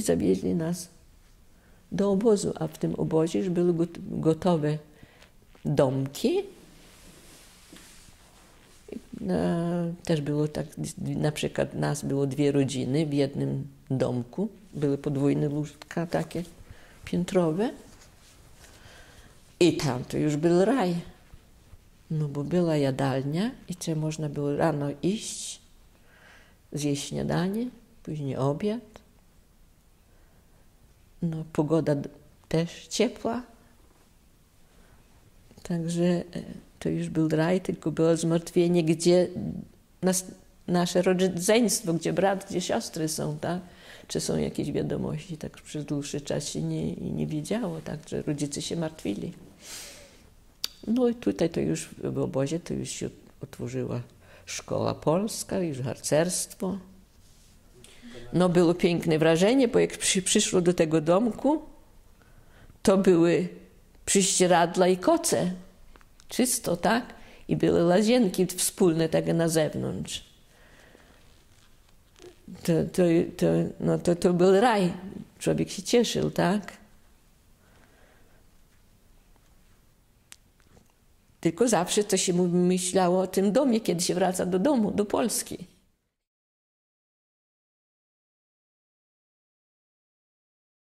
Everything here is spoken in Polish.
zawieźli nas do obozu, a w tym obozie już były gotowe domki. Też było tak, na przykład nas było 2 rodziny w jednym domku. Były podwójne łóżka takie piętrowe. I tam to już był raj. No bo była jadalnia i co można było rano iść, zjeść śniadanie, później obiad. No pogoda też ciepła. Także to już był raj, tylko było zmartwienie, gdzie nasze rodzeństwo, gdzie brat, gdzie siostry są, tak? Czy są jakieś wiadomości. Tak przez dłuższy czas się nie wiedziało, tak? Że rodzice się martwili. No i tutaj to już w obozie to już się otworzyła szkoła polska, już harcerstwo. No było piękne wrażenie, bo jak przyszło do tego domku, to były prześcieradła i koce. Czysto, tak? I były łazienki wspólne takie na zewnątrz. To był raj. Człowiek się cieszył, tak? Tylko zawsze to się myślało o tym domie, kiedy się wraca do domu, do Polski.